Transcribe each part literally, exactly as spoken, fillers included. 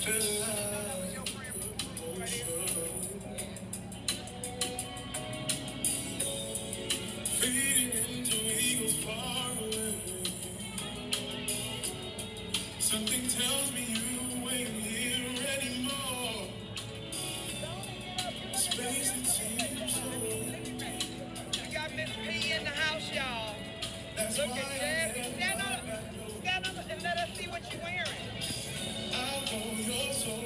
Fading into eagles far away. Something tells me you ain't here anymore. Space that seems so. We got Miss P in the house, y'all. That's Look why at I Jazzy. never Stand up, let go. stand up and let us see what you're wearing. I know you're so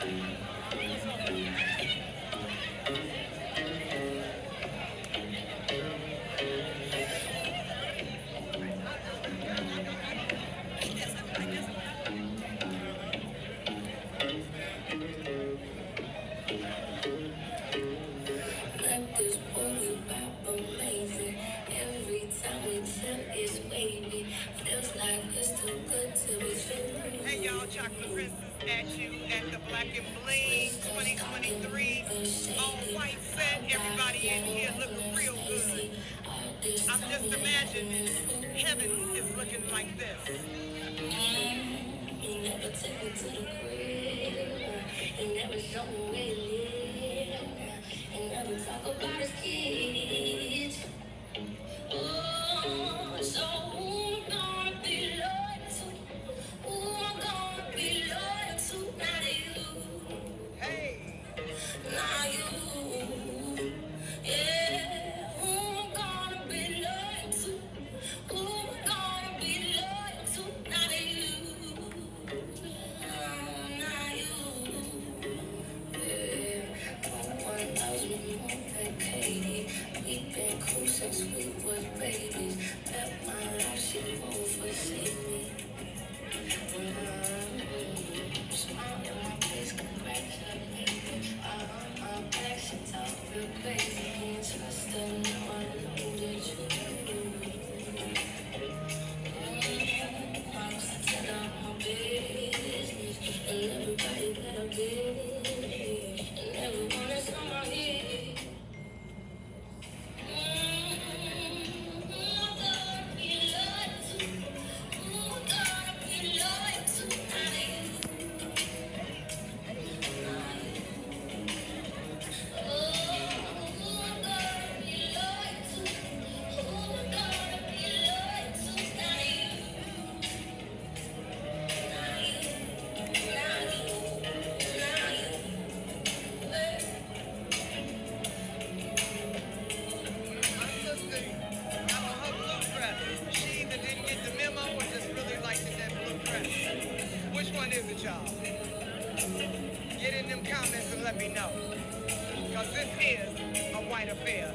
Like this boogie pop amazing. Every time we tip it's wavy. Feels like it's too good to be true. Hey y'all, Chocolate Princess at you at the Black and Bling twenty twenty-three. All white set, everybody in here looking real good. I'm just imagining heaven is looking like this. You never take me to the crib. You never show me where you live. You never talk about his kids. Oh, so who I'm gonna be loyal to? Who I'm gonna be loyal to? Not you, Hey, not you. Yeah, who I'm gonna be loyal to? Who I'm gonna be loyal to? Not you, not you. Yeah, one thousand more than Katie. We've been cool since we was babies. Bet my life she won't forsake me. Mm-hmm. Smile in my face, congratulations. I'm on my back, she talk real crazy. Can't trust her, now I know that you do. Mm-hmm. I'm just tell her my business. And everybody that I get. And everyone that's on my head. my sister, I'm on her blue dress. She either didn't get the memo or just really liked it, that blue dress. Which one is it, y'all? Get in them comments and let me know. Because this is a white affair.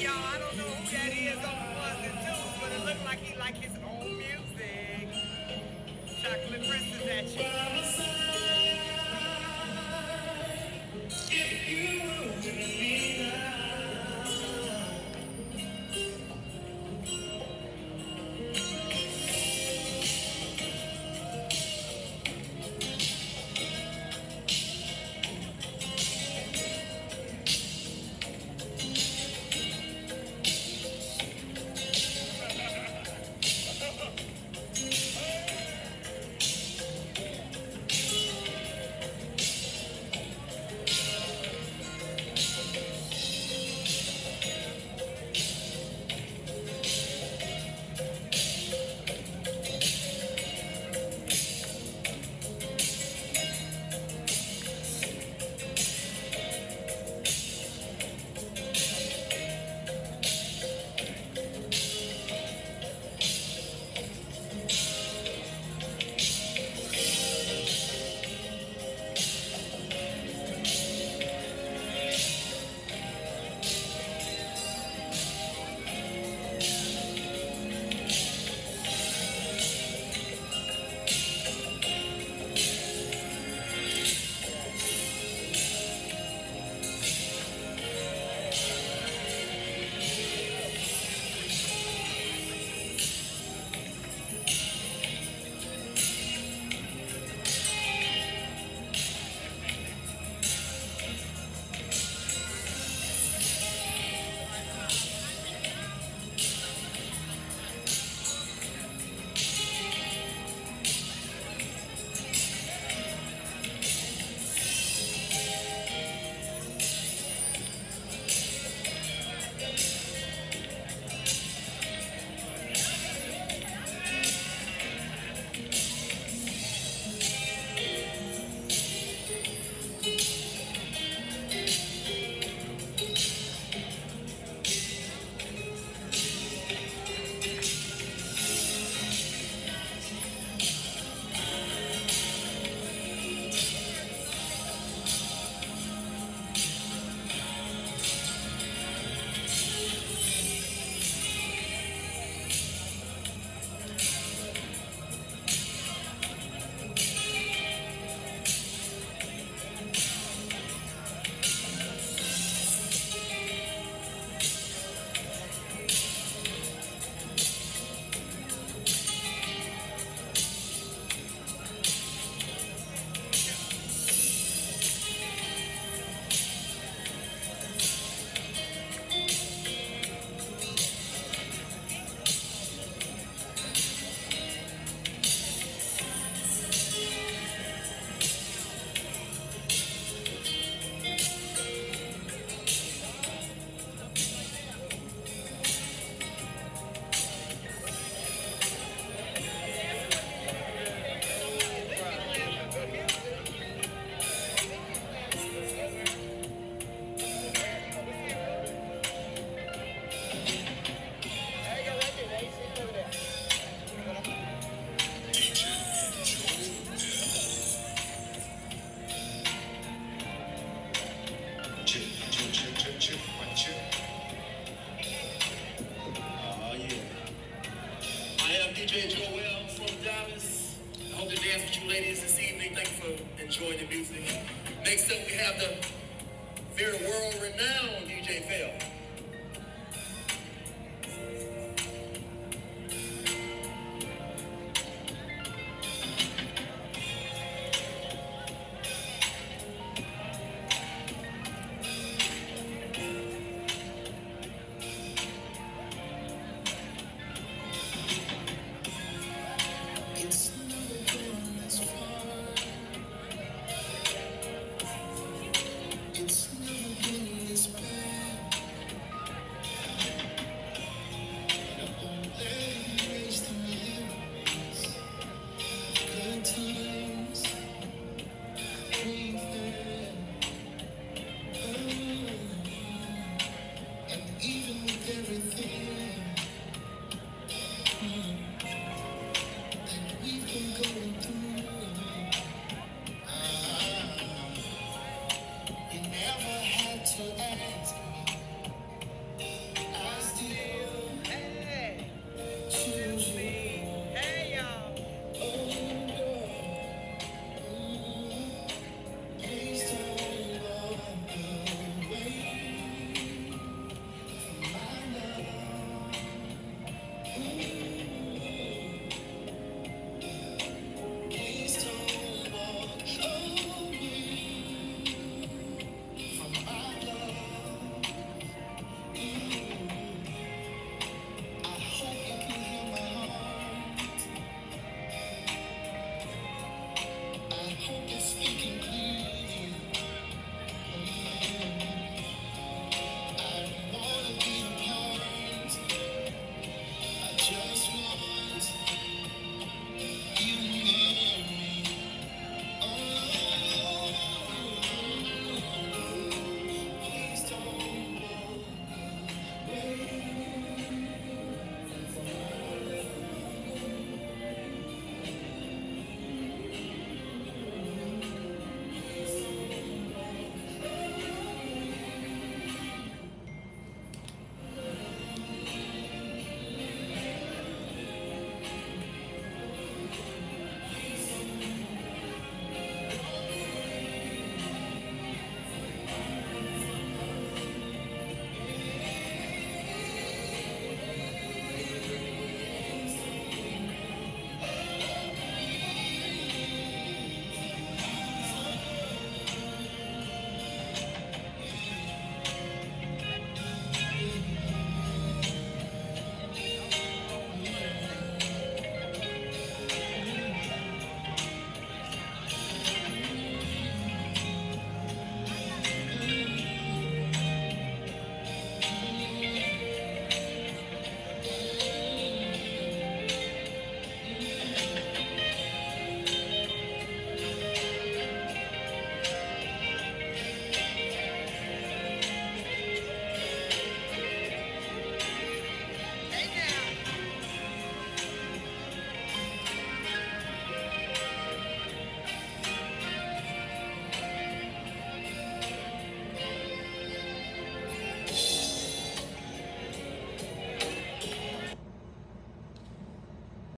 y'all. I don't know who that is on the ones and twos, but it looked like he like his own music. Chocolate Princess at you. If you were with me now. Enjoying the music. Next up, we have the very world-renowned D J Phil. To